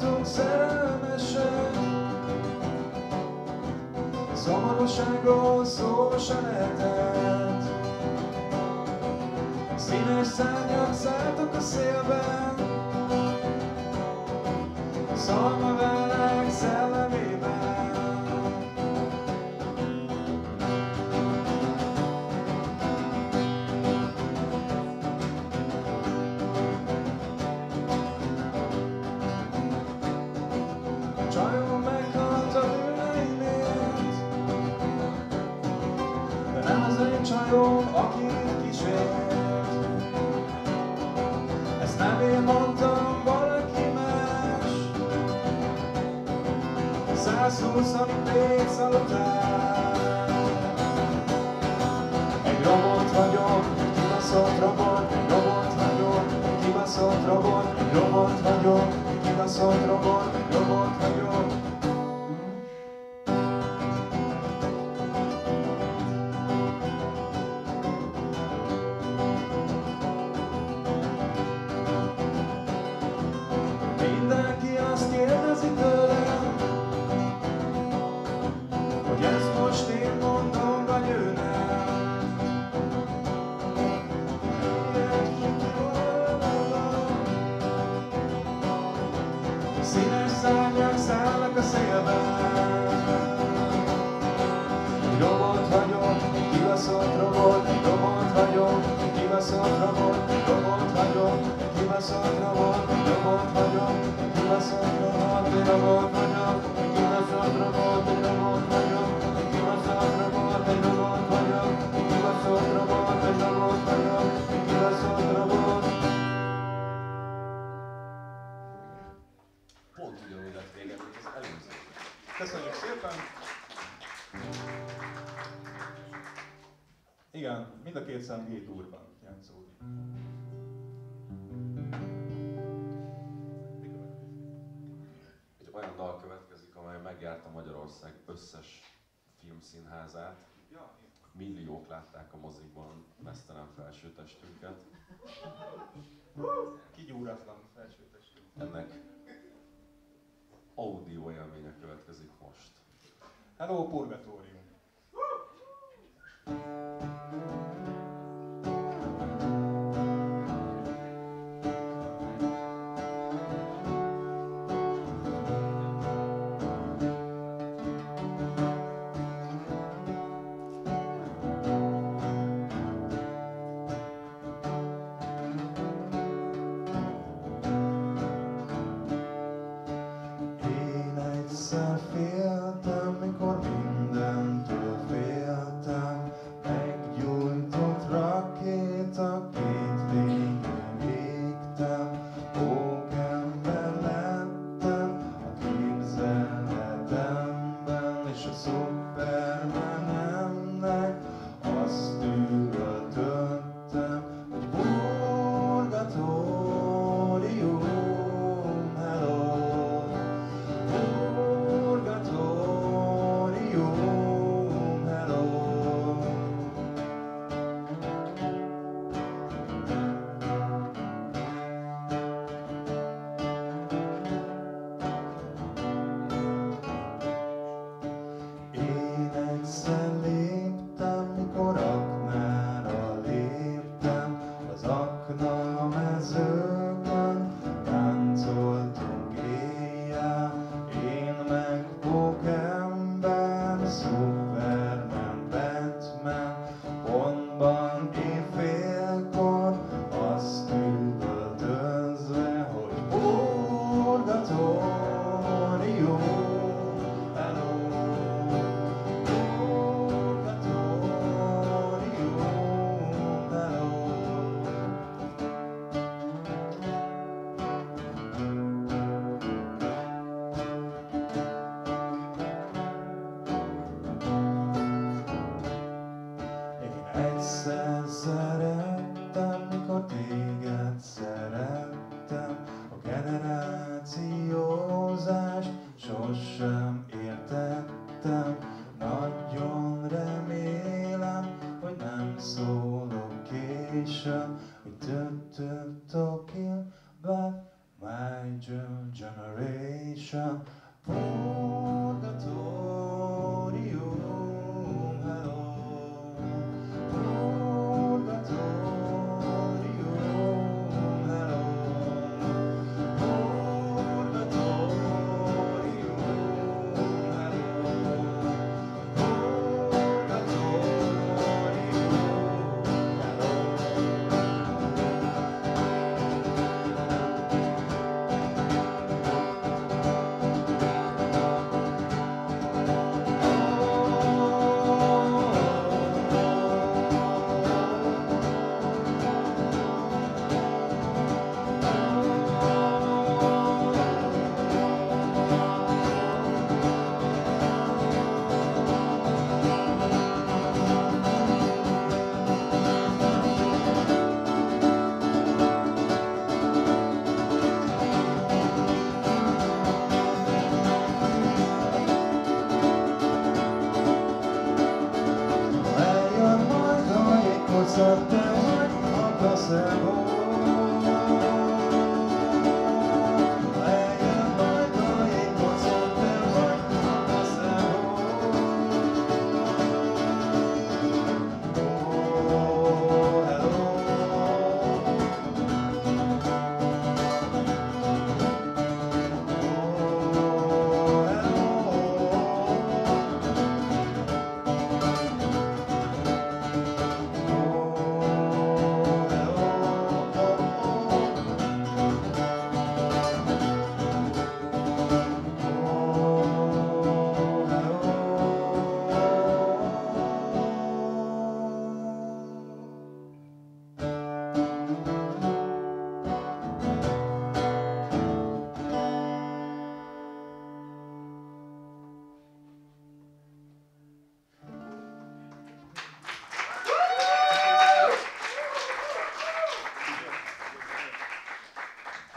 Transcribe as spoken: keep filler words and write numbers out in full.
jártunk szerelmesen, szomorúságról szó se lehetett. Színes szárnyak szálltak a szélben, szalmavállák szellemében. Csajom meghalt a bűneimért, de nem az én csajom, aki kísért. Ezt nem én mondtam, valaki más. százhúsz, amit még szalutál. Egy robot vagyok, egy kibaszott robot, egy robot vagyok, egy kibaszott robot, egy robot vagyok, egy kibaszott robot, egy robot vagyok. Mindenki azt kérdezi tőlem, hogy ezt most én mondom, vagy ő nem. Színes szárnyak szállnak a szélben. Egy robot vagyok, egy kibaszott robot, egy robot vagyok, egy kibaszott robot, egy robot vagyok, egy kibaszott robot, egy robot vagyok, egy kibaszott robot, egy robot vagyok, egy kibaszott robot, egy robot vagyok, egy kibaszott robot, egy robot vagyok, egy kibaszott robot, egy robot vagyok, egy kibaszott robot. Pont ugyanúgy lett vége, mint az előző. Köszönjük szépen! Igen, mind a két szám G-túrban játszódik. Egy olyan dal következik, amely megjárta Magyarország összes filmszínházát. Milliók látták a mozikban meztelen felsőtestünket. Kigyúratlan felsőtestünk. Ennek audio élménye következik most. Hello, Purgatórium! Én egyszer féltem, mikor mindentől féltem. Meggyújtott rakéta, két lényen égtem. Pókember lettem a képzeletemben, és a Supermanemnek azt üvöltöttem, hogy purgatórium, hello. Purgatórium, hello. Én egyszer léptem, mikor aknára léptem, az aknamezőkön táncoltunk éjjel. Én meg Pókember, Superman, Batman, pontban éjfélkor azt üvöltözve, hogy purgatórium, hello. Purgatórium, hello. Én egyszer szerettem, mikor téged szerettem. A generációzást sosem értettem. Nagyon remélem, hogy nem szólok később, hogy több-több kill, but my generation. Szarte vagy a placebo.